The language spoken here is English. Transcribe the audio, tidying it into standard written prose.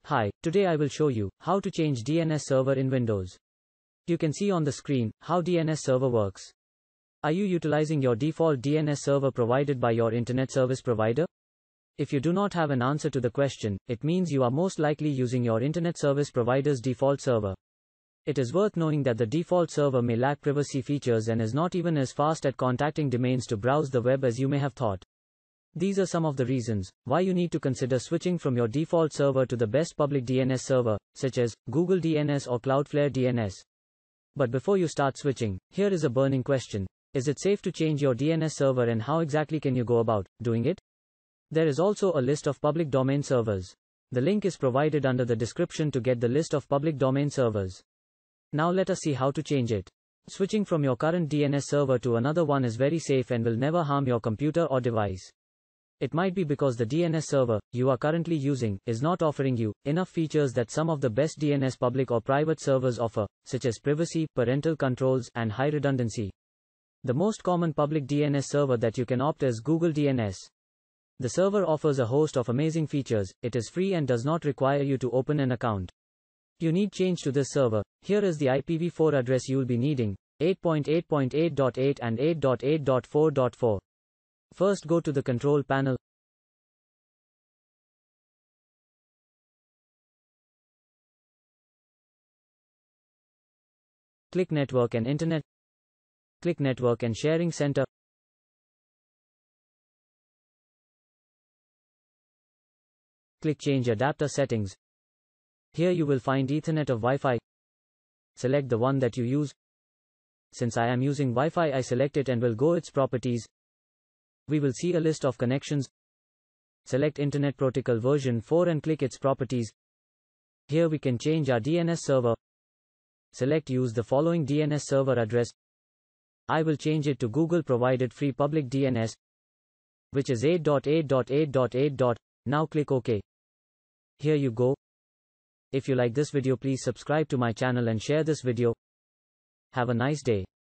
Hi, today I will show you how to change DNS server in Windows. You can see on the screen how DNS server works. Are you utilizing your default DNS server provided by your internet service provider? If you do not have an answer to the question, it means you are most likely using your internet service provider's default server. It is worth knowing that the default server may lack privacy features and is not even as fast at contacting domains to browse the web as you may have thought. These are some of the reasons why you need to consider switching from your default server to the best public DNS server, such as Google DNS or Cloudflare DNS. But before you start switching, here is a burning question. Is it safe to change your DNS server, and how exactly can you go about doing it? There is also a list of public domain servers. The link is provided under the description to get the list of public domain servers. Now let us see how to change it. Switching from your current DNS server to another one is very safe and will never harm your computer or device. It might be because the DNS server you are currently using is not offering you enough features that some of the best DNS public or private servers offer, such as privacy, parental controls, and high redundancy. The most common public DNS server that you can opt is Google DNS. The server offers a host of amazing features. It is free and does not require you to open an account. You need change to this server. Here is the IPv4 address you will be needing: 8.8.8.8 and 8.8.4.4. First, go to the control panel. Click Network and Internet. Click Network and Sharing Center. Click Change Adapter Settings. Here you will find Ethernet of Wi-Fi. Select the one that you use. Since I am using Wi-Fi, I select it and will go its properties. We will see a list of connections. Select Internet Protocol version 4 and click its properties. Here we can change our DNS server. Select Use the following DNS server address. I will change it to Google provided free public DNS, which is 8.8.8.8. Now click OK. Here you go. If you like this video, please subscribe to my channel and share this video. Have a nice day.